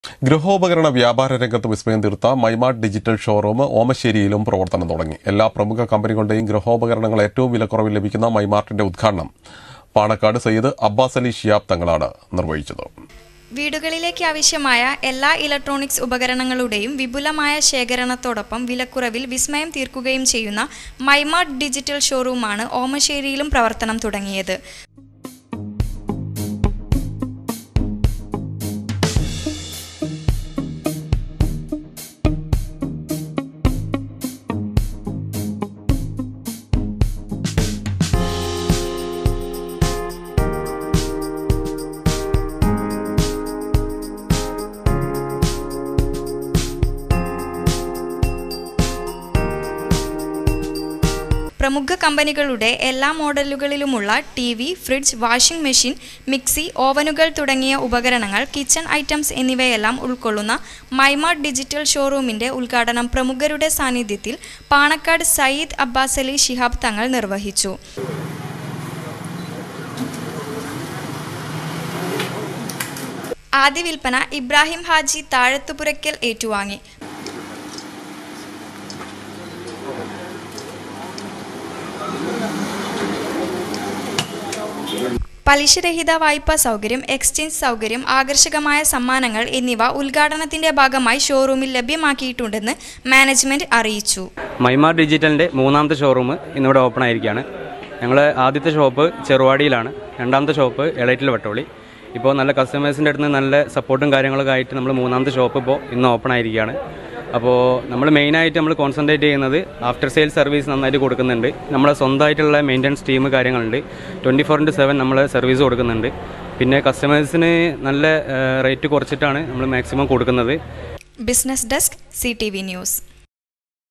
ഗൃഹോപകരണ വ്യാപാര രംഗത്ത് വിസ്മയം തീർത്ത മൈമാർട്ട് ഡിജിറ്റൽ ഷോറൂം ഓമശ്ശേരിയിലും പ്രവർത്തനം തുടങ്ങി. എല്ലാ പ്രമുഖ കമ്പനികളുടെയും ഗൃഹോപകരണങ്ങൾ ഏറ്റവും വിലക്കുറവിൽ ലഭിക്കുന്ന മൈമാർട്ടിന്റെ ഉദ്ഘാടനം പാണക്കാട് സയ്യിദ് അബ്ബാസ് അലി ശിഹാബ് തങ്ങളാണ് നിർവഹിച്ചത്. വീടുകളിലേക്ക് ആവശ്യമായ എല്ലാ ഇലക്ട്രോണിക്സ് ഉപകരണങ്ങളുടെയും വിപുലമായ ശേഖരണത്തോടൊപ്പം വിലക്കുറവിൽ വിസ്മയം തീർക്കുകയും ചെയ്യുന്ന മൈമാർട്ട് ഡിജിറ്റൽ ഷോറൂമാണ് ഓമശ്ശേരിയിലും പ്രവർത്തനം തുടങ്ങിയത്. പ്രമുഖ കമ്പനികളുടെ എല്ലാ മോഡലുകളിലുമുള്ള TV, fridge, washing machine, mixie, ഓവനുകൾ തുടങ്ങിയ ഉപകരണങ്ങൾ, കിച്ചൺ ഐറ്റംസ് എന്നിവയെല്ലാം ഉൾക്കൊള്ളുന്ന മൈമാർട്ട് ഡിജിറ്റൽ ഷോറൂമിന്റെ ഉദ്ഘാടനം പ്രമുഖരുടെ സാന്നിധ്യത്തിൽ പാണക്കാട് സയ്യിദ് അബ്ബാസ് അലി ശിഹാബ് തങ്ങൾ നിർവഹിച്ചു. ആദ്യ വിൽപ്പന ഇബ്രാഹിം ഹാജി താഴത്തുപുരയ്ക്കൽ ഏറ്റുവാങ്ങി. പലിശരഹിത വായ്പാ സൗകര്യം, എക്സ്ചേഞ്ച് സൗകര്യം, ആകർഷകമായ സമ്മാനങ്ങൾ എന്നിവ ഉദ്ഘാടനത്തിന്റെ ഭാഗമായി ഷോറൂമിൽ ലഭ്യമാക്കിയിട്ടുണ്ടെന്ന് മാനേജ്മെന്റ് അറിയിച്ചു. മൈമാർട്ട് ഡിജിറ്റലിന്റെ മൂന്നാമത്തെ ഷോറൂം ഇന്നിവിടെ ഓപ്പൺ ആയിരിക്കുകയാണ്. ഞങ്ങൾ ആദ്യത്തെ ഷോപ്പ് ചെറുവാടിയിലാണ്, രണ്ടാമത്തെ ഷോപ്പ് എളേറ്റിൽ വട്ടോളി. ഇപ്പോൾ നല്ല കസ്റ്റമേഴ്സിൻ്റെ അടുത്ത് നിന്ന് നല്ല സപ്പോർട്ടും കാര്യങ്ങളൊക്കെ ആയിട്ട് നമ്മൾ മൂന്നാമത്തെ ഷോപ്പ് ഇപ്പോൾ ഇന്ന് ഓപ്പൺ ആയിരിക്കുകയാണ്. അപ്പോൾ നമ്മൾ മെയിനായിട്ട് നമ്മൾ കോൺസെൻട്രേറ്റ് ചെയ്യുന്നത് ആഫ്റ്റർ സെയിൽ സർവീസ് നന്നായിട്ട് കൊടുക്കുന്നുണ്ട്. നമ്മളെ സ്വന്തമായിട്ടുള്ള മെയിൻ്റനൻസ് ടീം കാര്യങ്ങളുണ്ട്. 24/7 നമ്മൾ സർവീസ് കൊടുക്കുന്നുണ്ട്. പിന്നെ കസ്റ്റമേഴ്സിന് നല്ല റേറ്റ് കുറച്ചിട്ടാണ് നമ്മൾ മാക്സിമം കൊടുക്കുന്നത്. Business desk CTV news.